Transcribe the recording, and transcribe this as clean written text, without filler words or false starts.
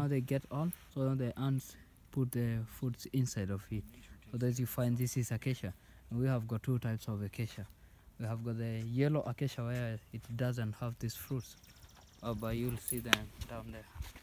now they get on, so the ants put the foods inside of it. So as you find, this is acacia. And we have got two types of acacia. We have got the yellow acacia where it doesn't have these fruits, but you'll see them down there.